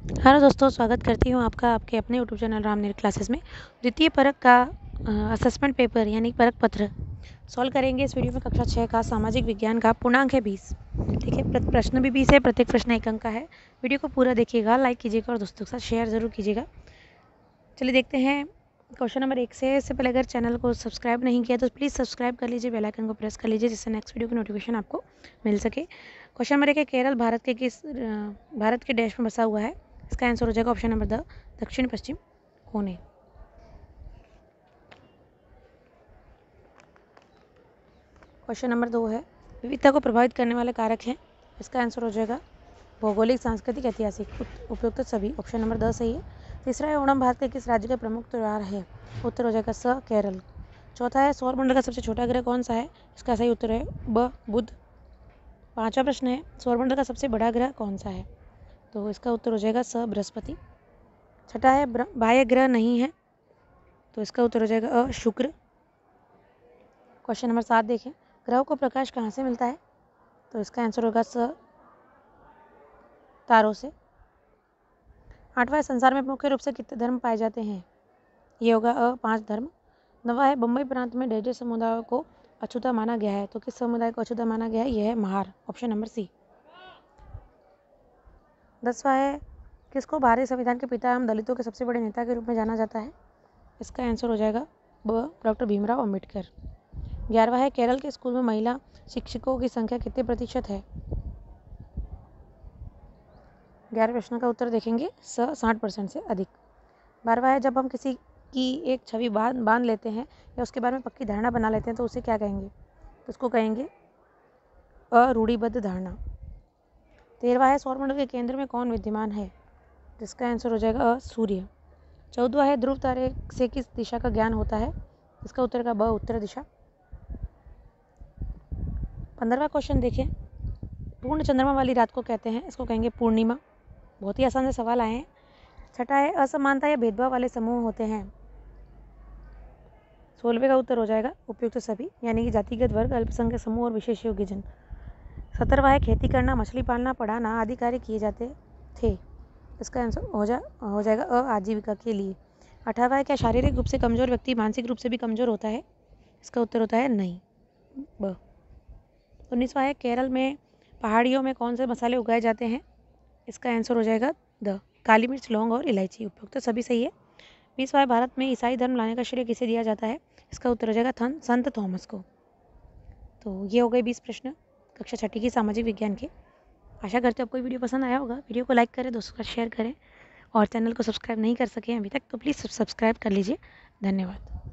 Hello दोस्तों, स्वागत करती हूँ आपका आपके अपने यूट्यूब चैनल रामनीर क्लासेस में। द्वितीय परक का असेसमेंट पेपर यानी परक पत्र सॉल्व करेंगे इस वीडियो में। कक्षा 6 का सामाजिक विज्ञान का पूर्णांक है 20। देखिए, प्रश्न भी 20 है, प्रत्येक प्रश्न 1 अंक का है। वीडियो को पूरा देखिएगा, लाइक कीजिएगा और दोस्तों के साथ शेयर जरूर कीजिएगा। चलिए देखते हैं क्वेश्चन नंबर 1 से। इससे पहले अगर चैनल को सब्सक्राइब नहीं किया तो प्लीज़ सब्सक्राइब कर लीजिए, बेल आइकन को प्रेस कर लीजिए, जिससे नेक्स्ट वीडियो की नोटिफिकेशन आपको मिल सके। क्वेश्चन नंबर 1 है, केरल भारत के देश में बसा हुआ है। इसका आंसर हो जाएगा ऑप्शन नंबर द, दक्षिण पश्चिम कोने। क्वेश्चन नंबर 2 है, विविधता को प्रभावित करने वाले कारक हैं। इसका आंसर हो जाएगा भौगोलिक, सांस्कृतिक, ऐतिहासिक। उपयुक्त सभी। ऑप्शन नंबर 10 सही है। तीसरा है, ओणम भारत के किस राज्य का प्रमुख त्यौहार है। उत्तर हो जाएगा स, केरल। चौथा है, सौरमंडल का सबसे छोटा ग्रह कौन सा है। इसका सही उत्तर है ब, बुध। पांचवा प्रश्न है, सौरमंडल का सबसे बड़ा ग्रह कौन सा है। तो इसका उत्तर हो जाएगा स, बृहस्पति। छठा है, बाह्य ग्रह नहीं है। तो इसका उत्तर हो जाएगा अ, शुक्र। क्वेश्चन नंबर 7 देखें, ग्रहों को प्रकाश कहाँ से मिलता है। तो इसका आंसर होगा स, तारों से। आठवां, संसार में मुख्य रूप से कितने धर्म पाए जाते हैं। ये होगा अ, 5 धर्म। नवा है, बम्बई प्रांत में डेजर्ट समुदाय को अछूता माना गया है। तो किस समुदाय को अछूता माना गया है, यह है महार। Option number C. 10वां है, किसको भारतीय संविधान के पिता एवं दलितों के सबसे बड़े नेता के रूप में जाना जाता है। इसका आंसर हो जाएगा ब, डॉक्टर भीमराव अम्बेडकर। 11वां है, केरल के स्कूल में महिला शिक्षकों की संख्या कितने प्रतिशत है। 11 प्रश्न का उत्तर देखेंगे स, 60% से अधिक। 12वां है, जब हम किसी की एक छवि बांध लेते हैं या उसके बारे में पक्की धारणा बना लेते हैं तो उसे क्या कहेंगे। तो उसको कहेंगे अरूढ़िबद्ध धारणा। 13वां है, सौरमंडल के केंद्र में कौन विद्यमान है। जिसका आंसर हो जाएगा अ, सूर्य। 14वां है, ध्रुव तारे से किस दिशा का ज्ञान होता है। इसका उत्तर का ब, उत्तर दिशा। 15वां क्वेश्चन देखिए, पूर्ण चंद्रमा वाली रात को कहते हैं। इसको कहेंगे पूर्णिमा। बहुत ही आसान से सवाल आए हैं। छठा है, असमानता या भेदभाव वाले समूह होते हैं। 16वें का उत्तर हो जाएगा उपयुक्त सभी, यानी कि जातिगत वर्ग, अल्पसंख्यक समूह और विशेष योग्य जन। 17वां है, खेती करना, मछली पालना, पढ़ाना आदि कार्य किए जाते थे। इसका आंसर हो जाएगा अ, आजीविका के लिए। 18वां है, क्या शारीरिक रूप से कमजोर व्यक्ति मानसिक रूप से भी कमजोर होता है। इसका उत्तर होता है नहीं, ब। 19वां है, केरल में पहाड़ियों में कौन से मसाले उगाए जाते हैं। इसका आंसर हो जाएगा द, काली मिर्च, लौंग और इलायची। उपयुक्त तो सभी सही है। 20वां है, भारत में ईसाई धर्म लाने का श्रेय किसे दिया जाता है। इसका उत्तर हो जाएगा संत थॉमस को। तो ये हो गए 20 प्रश्न कक्षा 6 की सामाजिक विज्ञान के। आशा करते हो आपको वीडियो पसंद आया होगा। वीडियो को लाइक करें, दोस्तों के साथ शेयर करें और चैनल को सब्सक्राइब नहीं कर सके अभी तक तो प्लीज़ सब्सक्राइब कर लीजिए। धन्यवाद।